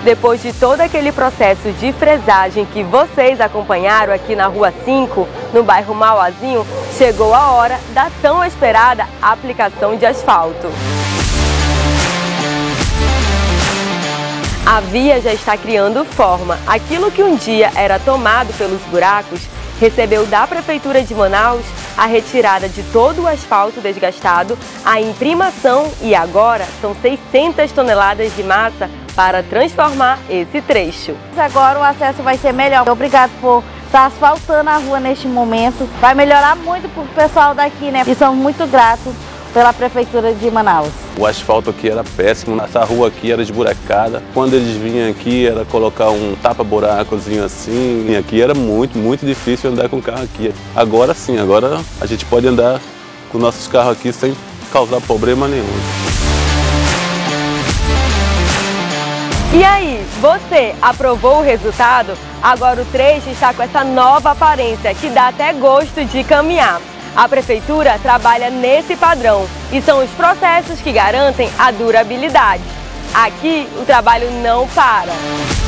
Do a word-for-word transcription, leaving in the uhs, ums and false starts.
Depois de todo aquele processo de fresagem que vocês acompanharam aqui na Rua cinco, no bairro Mauazinho, chegou a hora da tão esperada aplicação de asfalto. A via já está criando forma. Aquilo que um dia era tomado pelos buracos recebeu da Prefeitura de Manaus a retirada de todo o asfalto desgastado, a imprimação e agora são seiscentas toneladas de massa para transformar esse trecho. Agora o acesso vai ser melhor. Obrigado por estar asfaltando a rua neste momento. Vai melhorar muito para o pessoal daqui, né? E somos muito gratos pela Prefeitura de Manaus. O asfalto aqui era péssimo, essa rua aqui era esburacada. Quando eles vinham aqui era colocar um tapa-buracozinho assim. E aqui era muito, muito difícil andar com o carro aqui. Agora sim, agora a gente pode andar com nossos carros aqui sem causar problema nenhum. E aí, você aprovou o resultado? Agora o trecho está com essa nova aparência que dá até gosto de caminhar. A Prefeitura trabalha nesse padrão e são os processos que garantem a durabilidade. Aqui o trabalho não para.